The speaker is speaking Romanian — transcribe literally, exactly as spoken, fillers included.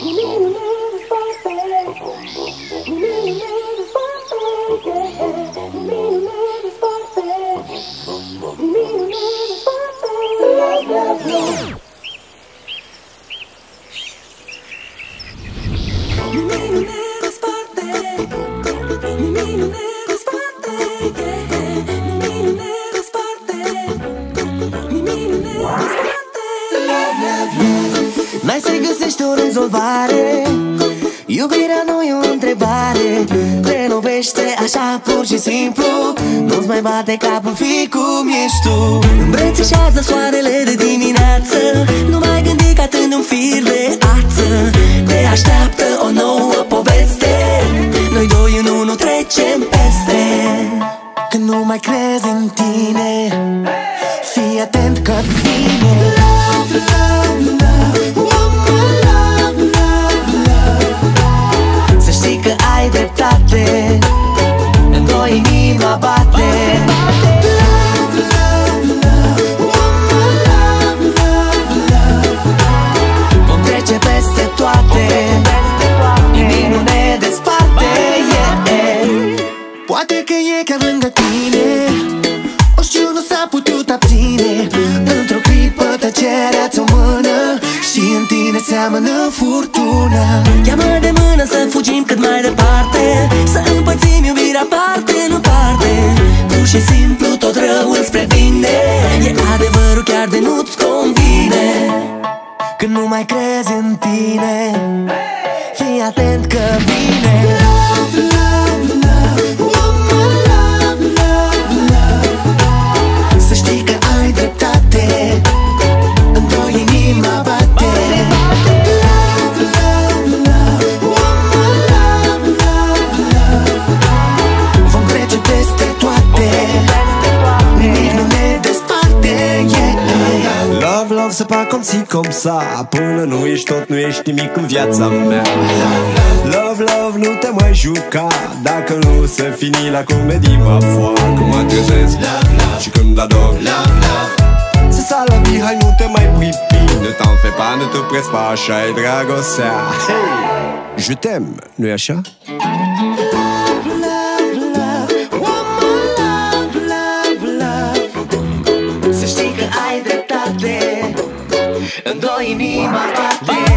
N-ai să-i găsești o rezolvare, iubirea nu e o întrebare. Te lovește așa pur și simplu, nu-ți mai bate capul, fii cum ești tu. Îmbrățișează soarele de dimineață, nu mai gândi că atând un fir de ață. Te așteaptă o nouă poveste, noi doi în unul trecem peste. Când nu mai crezi în tine, fii atent că vine. Love, love, love, love, love, love. Să știi că ai dreptate, în doi inima bate. Love, love, love, love, love, love. Vom trece peste toate, nimic nu ne desparte, yeah. Poate că e chiar lângă tine, o știu, nu s-a putut abține. Într-o clipă tăcerea-ți o mână și în tine seamănă furtuna. Ia-mă de mână să fugim cât mai departe, să împărțim iubirea parte, nu parte. Pur și simplu tot răul spre bine, e adevărul chiar de nu-ți convine. Când nu mai crezi în tine, fii atent că vine. Love, love, love, love, love, love. Să știi că ai dreptate, în doi inima bate. Love, love, love, love, love, love. Vom trece peste toate, nimic nu ne desparte, yeah. Love, love, c'est pas comme si, comme ça. Până nu ești tot, nu ești nimic în viața mea. Love, love, nu te mai juca, dacă nu se fini la comedie, ma foi. Când mă trezesc și când ador, c'est ça la vie, hai nu te mai pripi. Ne t'en fais pas, ne te presse pas, așa e dragostea. Hey, je t'aime, nu-i așa? Să știi că ai dreptate, în doi inima bate.